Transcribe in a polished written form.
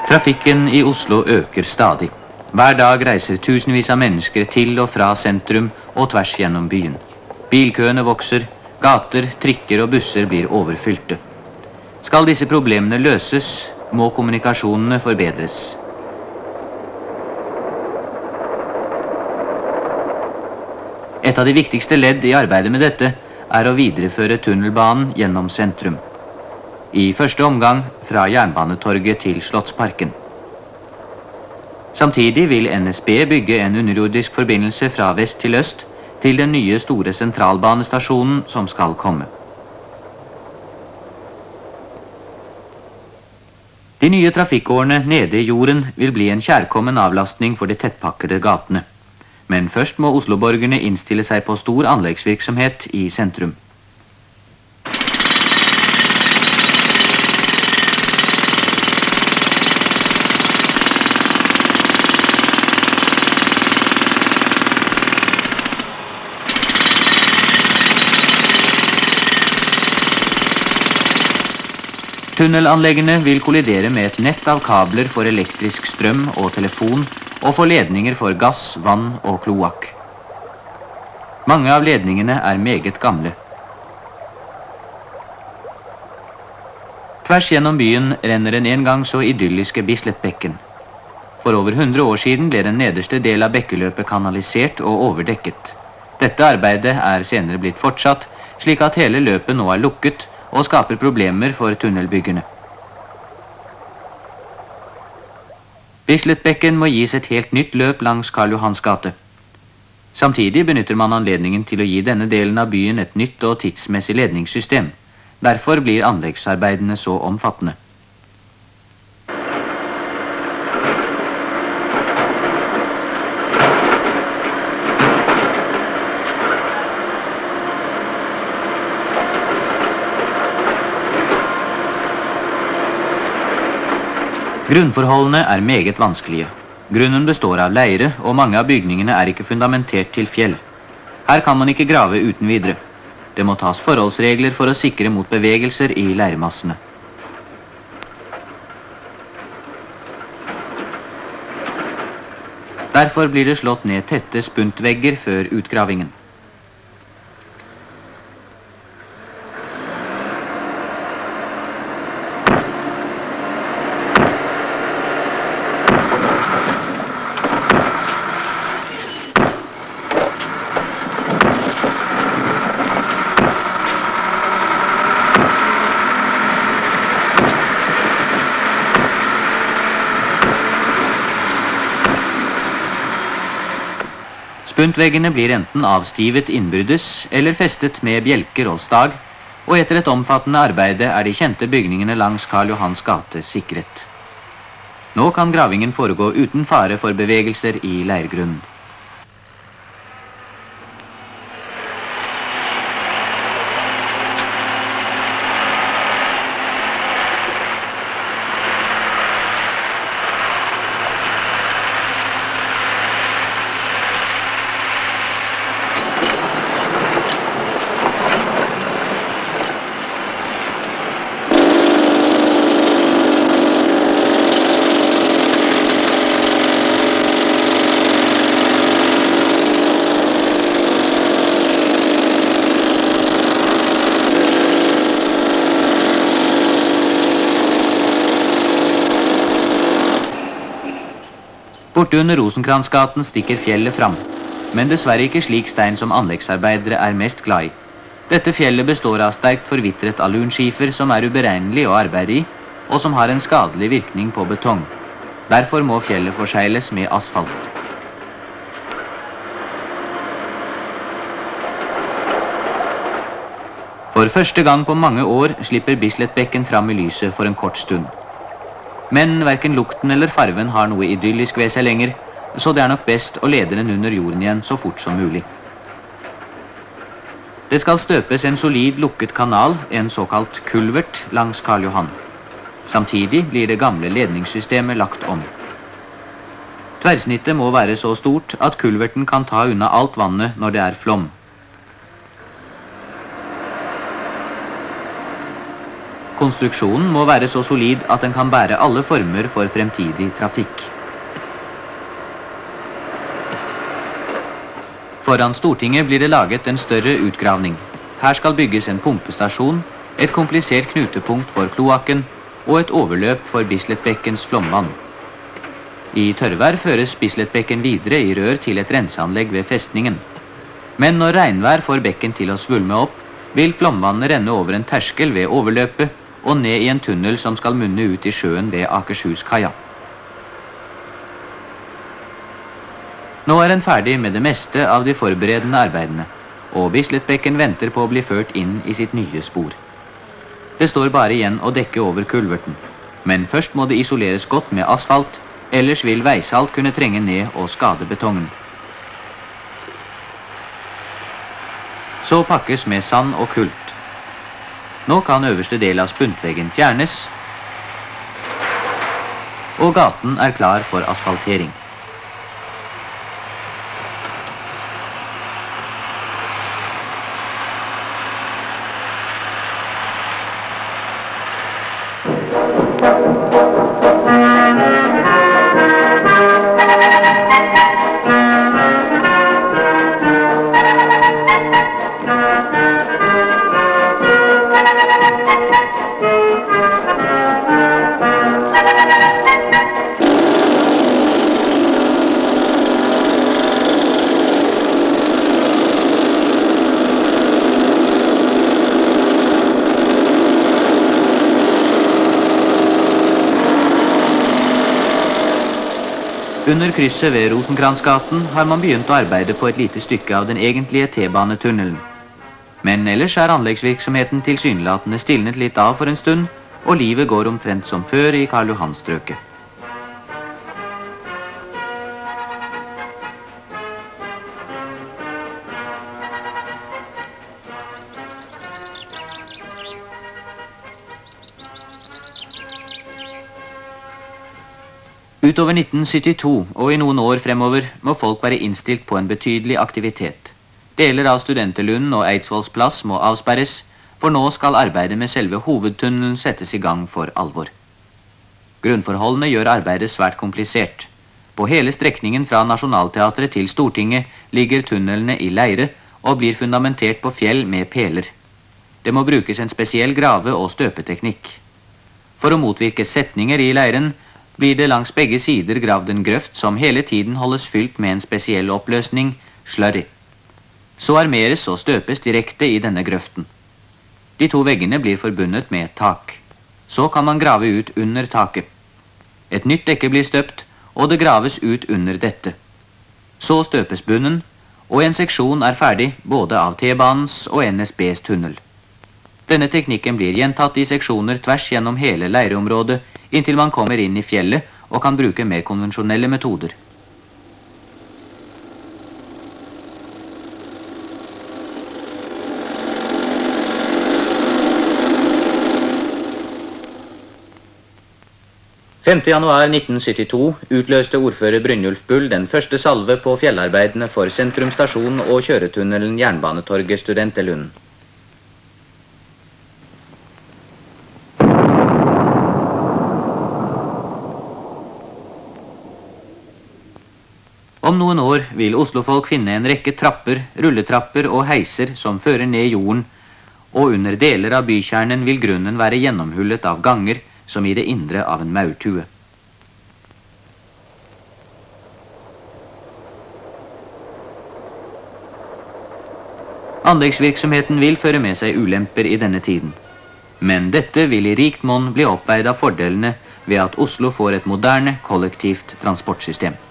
Trafikken i Oslo øker stadig. Hver dag reiser tusenvis av mennesker til og fra sentrum og tvers gjennom byen. Bilkøene vokser, gater, trikker og busser blir overfylte. Skal disse problemene løses, må kommunikasjonene forbedres. Et av de viktigste ledd i arbeidet med dette er å videreføre tunnelbanen gjennom sentrum. I første omgang fra Jernbanetorget til Slottsparken. Samtidig vil NSB bygge en underjordisk forbindelse fra vest til øst til den nye store sentralbanestasjonen som skal komme. De nye trafikkårene nede i jorden vil bli en kjærkommen avlastning for de tettpakkede gatene. Men først må Oslo-borgerne innstille seg på stor anleggsvirksomhet i sentrum. Tunnelanleggene vil kollidere med et nett av kabler for elektrisk strøm og telefon, og for ledninger for gass, vann og kloakk. Mange av ledningene er meget gamle. Tvers gjennom byen renner den en gang så idylliske Bisletbekken. For over 100 år siden ble den nederste del av bekkeløpet kanalisert og overdekket. Dette arbeidet er senere blitt fortsatt, slik at hele løpet nå er lukket og skaper problemer for tunnelbyggerne. Bisletbekken må gis et helt nytt løp langs Karl Johans gate. Samtidig benytter man anledningen til å gi denne delen av byen et nytt og tidsmessig ledningssystem. Derfor blir anleggsarbeidene så omfattende. Grunnforholdene er meget vanskelige. Grunnen består av leire, og mange av bygningene er ikke fundamentert til fjell. Her kan man ikke grave uten videre. Det må tas forholdsregler for å sikre mot bevegelser i leirmassene. Derfor blir det slått ned tette spuntvegger før utgravingen. Spuntveggene blir enten avstivet innbyrdes eller festet med bjelker og stag, og etter et omfattende arbeide er de kjente bygningene langs Karl Johans gate sikret. Nå kan gravingen foregå uten fare for bevegelser i leirgrunnen. Borte under Rosenkransgaten stikker fjellet fram, men dessverre ikke slik stein som anleggsarbeidere er mest glad i. Dette fjellet består av sterkt forvitret alunskifer som er uberegnelig å arbeide i, og som har en skadelig virkning på betong. Derfor må fjellet forsegles med asfalt. For første gang på mange år slipper Bisletbekken fram i lyset for en kort stund. Men hverken lukten eller farven har noe idyllisk ved seg lenger, så det er nok best å lede den under jorden igjen så fort som mulig. Det skal støpes en solid lukket kanal, en såkalt kulvert, langs Karl Johan. Samtidig blir det gamle ledningssystemet lagt om. Tverrsnittet må være så stort at kulverten kan ta unna alt vannet når det er flom. Konstruksjonen må være så solid at den kan bære alle former for fremtidig trafikk. Foran Stortinget blir det laget en større utgravning. Her skal bygges en pumpestasjon, et komplisert knutepunkt for kloakken og et overløp for Bisletbekkens flomvann. I tørrvær føres Bisletbekken videre i rør til et renseanlegg ved festningen. Men når regnvær får bekken til å svulme opp, vil flomvannet renne over en terskel ved overløpet og ned i en tunnel som skal munne ut i sjøen ved Akershuskaia. Nå er en ferdig med det meste av de forberedende arbeidene, og Bisletbekken venter på å bli ført inn i sitt nye spor. Det står bare igjen å dekke over kulverten, men først må det isoleres godt med asfalt, ellers vil veisalt kunne trenge ned og skade betongen. Så pakkes med sand og kult. Nå kan øverste del av spuntveggen fjernes, og gaten er klar for asfaltering. Under krysset ved Rosenkransgaten har man begynt å arbeide på et lite stykke av den egentlige T-banetunnelen. Men ellers er anleggsvirksomheten tilsynelatende stilnet litt av for en stund, og livet går omtrent som før i Karl Johan-strøket. Utover 1972 og i noen år fremover må folk være innstilt på en betydelig aktivitet. Deler av Studenterlunden og Eidsvolls plass må avsperres, for nå skal arbeidet med selve hovedtunnelen settes i gang for alvor. Grunnforholdene gjør arbeidet svært komplisert. På hele strekningen fra Nationaltheatret til Stortinget ligger tunnelene i leire og blir fundamentert på fjell med peler. Det må brukes en spesiell grave- og støpeteknikk. For å motvirke setninger i leiren blir det langs begge sider gravd en grøft som hele tiden holdes fylt med en spesiell oppløsning, slurry. Så armeres og støpes direkte i denne grøften. De to veggene blir forbundet med et tak. Så kan man grave ut under taket. Et nytt dekke blir støpt, og det graves ut under dette. Så støpes bunnen, og en seksjon er ferdig både av T-banens og NSBs tunnel. Denne teknikken blir gjentatt i seksjoner tvers gjennom hele leireområdet, inntil man kommer inn i fjellet og kan bruke mer konvensjonelle metoder. «5. januar 1972 utløste ordfører Brynjulf Bull den første salve på fjellarbeidene for Sentrum stasjon og kjøretunnelen Jernbanetorget Studenterlunden. Om noen år vil Oslofolk finne en rekke trapper, rulletrapper og heiser som fører ned jorden, og under deler av bykjernen vil grunnen være gjennomhullet av ganger som i det indre av en maurtue. Anleggsvirksomheten vil føre med seg ulemper i denne tiden. Men dette vil i rikt monn bli oppveid av fordelene ved at Oslo får et moderne, kollektivt transportsystem.